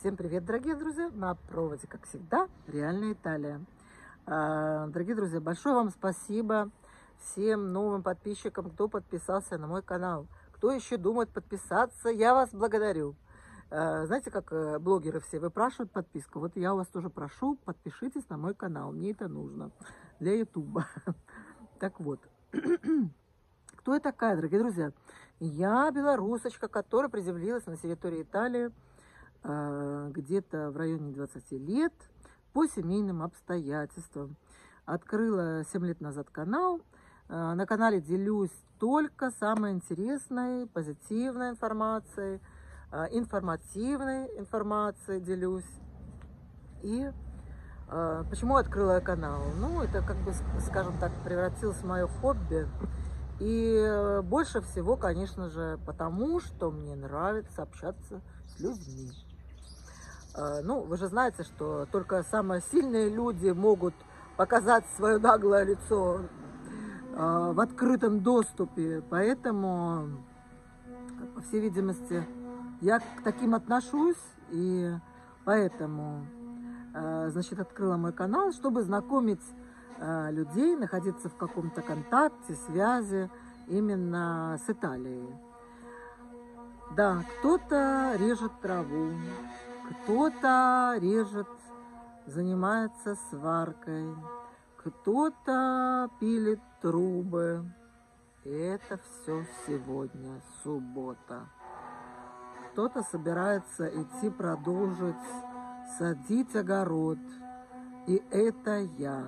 Всем привет, дорогие друзья! На проводе, как всегда, Реальная Италия. Дорогие друзья, большое вам спасибо всем новым подписчикам, кто подписался на мой канал. Кто еще думает подписаться, я вас благодарю. Знаете, как блогеры все выпрашивают подписку? Вот я у вас тоже прошу, подпишитесь на мой канал. Мне это нужно для ютуба. Так вот, кто я такая, дорогие друзья? Я белорусочка, которая приземлилась на территории Италии где-то в районе 20 лет по семейным обстоятельствам. Открыла 7 лет назад канал. На канале делюсь только самой интересной, позитивной информацией, информативной информацией делюсь. И почему открыла канал? Ну, это, как бы, скажем так, превратилось в мое хобби. И больше всего, конечно же, потому что мне нравится общаться с людьми. Ну, вы же знаете, что только самые сильные люди могут показать свое наглое лицо в открытом доступе. Поэтому, по всей видимости, я к таким отношусь. И поэтому, значит, открыла мой канал, чтобы знакомить людей, находиться в каком-то контакте, связи именно с Италией. Да, кто-то режет траву, кто-то режет, занимается сваркой, кто-то пилит трубы. И это все сегодня, суббота. Кто-то собирается идти продолжить садить огород. И это я.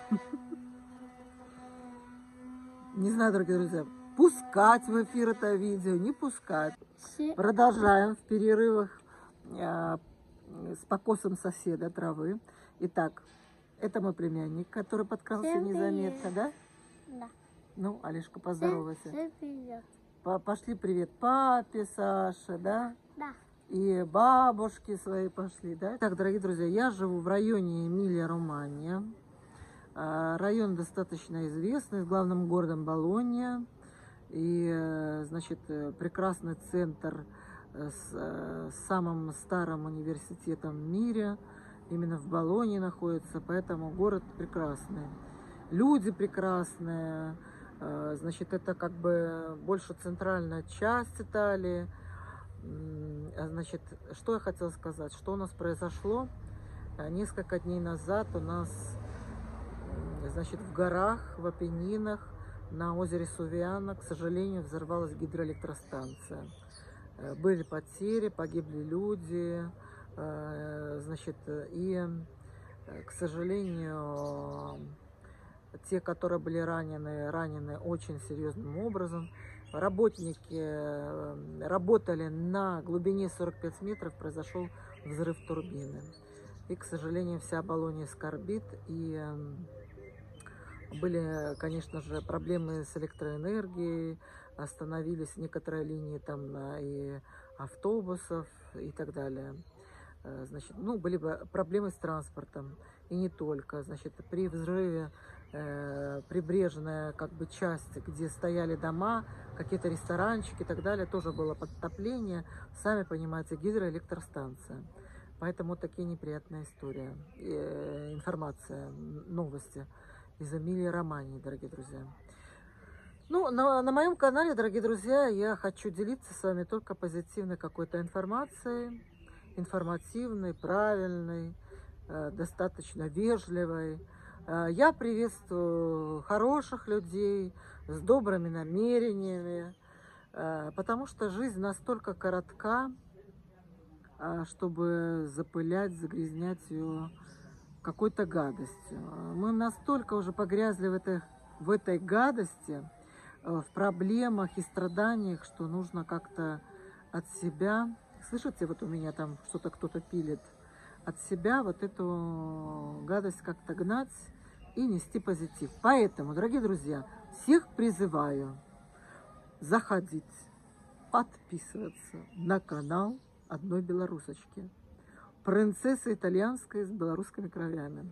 Не знаю, дорогие друзья, пускать в эфир это видео, не пускать. Продолжаем в перерывах с покосом соседа травы. Итак, это мой племянник, который подкрался незаметно, да? Да. Ну, Олежка, поздоровайся. Всем привет. Пошли привет папе, Саше, да? Да. И бабушки свои пошли, да? Так, дорогие друзья, я живу в районе Эмилия-Романья. Район достаточно известный, с главным городом Болонья. И, значит, прекрасный центр с самым старым университетом в мире. Именно в Болонье находится, поэтому город прекрасный. Люди прекрасные. Значит, это как бы больше центральная часть Италии. Значит, что я хотела сказать? Что у нас произошло? Несколько дней назад у нас, значит, в горах, в Апеннинах, на озере Сувиано, к сожалению, взорвалась гидроэлектростанция. Были потери, погибли люди, значит, и, к сожалению, те, которые были ранены очень серьезным образом. Работники работали на глубине 45 метров, произошел взрыв турбины. И, к сожалению, вся Болонья скорбит. И были, конечно же, проблемы с электроэнергией, остановились некоторые линии там и автобусов и так далее. Значит, ну, были проблемы с транспортом, и не только. Значит, при взрыве прибрежная, как бы, часть, где стояли дома, какие-то ресторанчики и так далее, тоже было подтопление. Сами понимаете, гидроэлектростанция. Поэтому такие неприятные истории, информация, новости из Эмилии-Романьи, дорогие друзья. Ну, на моем канале, дорогие друзья, я хочу делиться с вами только позитивной какой-то информацией, информативной, правильной, достаточно вежливой. Я приветствую хороших людей с добрыми намерениями, потому что жизнь настолько коротка, чтобы запылять, загрязнять ее какой-то гадостью. Мы настолько уже погрязли в этой гадости, в проблемах и страданиях, что нужно как-то от себя, слышите, вот у меня там что-то кто-то пилит, от себя вот эту гадость как-то гнать и нести позитив. Поэтому, дорогие друзья, всех призываю заходить, подписываться на канал одной белорусочки, принцессы итальянской с белорусскими кровями.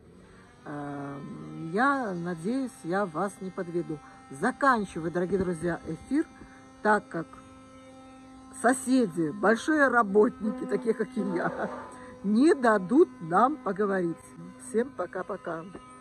Я надеюсь, я вас не подведу. Заканчиваю, дорогие друзья, эфир, так как соседи, большие работники, такие как и я, не дадут нам поговорить. Всем пока-пока.